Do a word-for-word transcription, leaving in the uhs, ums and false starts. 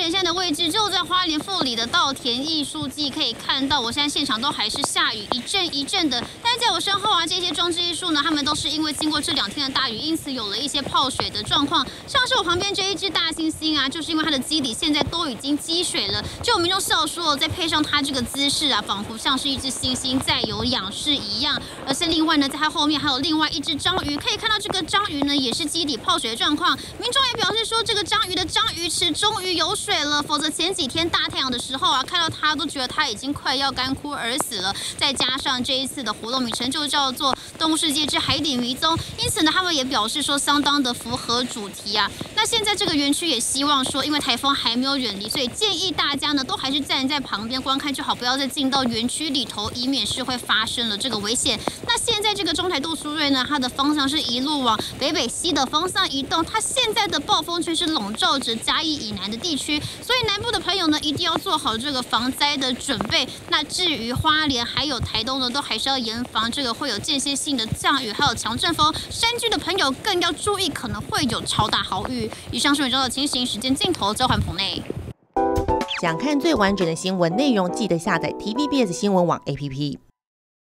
点现在的位置就在花莲富里的稻田艺术季，可以看到我现在现场都还是下雨一阵一阵的。但是在我身后啊，这些装置艺术呢，他们都是因为经过这两天的大雨，因此有了一些泡水的状况。像是我旁边这一只大猩猩啊，就是因为它的基底现在都已经积水了，就有民众笑说，再配上它这个姿势啊，仿佛像是一只猩猩在有仰视一样。而且另外呢，在它后面还有另外一只章鱼，可以看到这个章鱼呢也是基底泡水的状况。民众也表示说，这个章鱼的章鱼池终于有水了，否则前几天大太阳的时候啊，看到它都觉得它已经快要干枯而死了。再加上这一次的活动名称就叫做“动物世界之海底迷踪”，因此呢，他们也表示说相当的符合主题啊。那现在这个园区也希望说，因为台风还没有远离，所以建议大家呢都还是站在旁边观看就好，不要再进到园区里头，以免是会发生了这个危险。那现在这个中台杜苏芮呢，它的方向是一路往北北西的方向移动，它现在的暴风圈是笼罩着嘉义以南的地区，所以南部的朋友呢一定要做好这个防灾的准备。那至于花莲还有台东呢，都还是要严防这个会有间歇性的降雨，还有强阵风。山区的朋友更要注意，可能会有超大豪雨。以上是本周的情形，时间镜头交还棚内。 想看最完整的新闻内容，记得下载 T V B S 新闻网 A P P。